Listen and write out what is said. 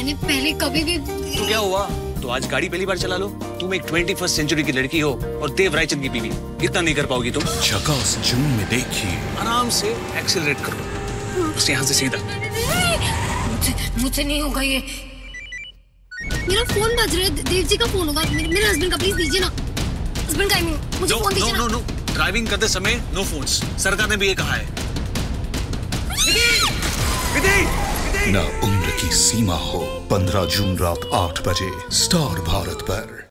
मैंने पहले कभी भी। तो क्या हुआ? तो आज गाड़ी पहली बार चला लो। तुम एक 21st सेंचुरी की लड़की हो और देव रायचंद की बीवी, इतना नहीं कर पाओगी तुम। झकास जून में देखिए। आराम से एक्सेलरेट करो, बस यहाँ से सीधा। मुझसे नहीं होगा ये। मेरा फोन बज रहा है, देव जी का फोन होगा। मेरे हस्बैंड का, प्लीज दीजिए ना। हस्बैंड का मुझे फोन दीजिए ना। नो, ड्राइविंग करते समय नो फोन्स, सरकार ने भी ये कहा है। न उम्र की सीमा हो। 15 जून रात 8 बजे स्टार भारत पर।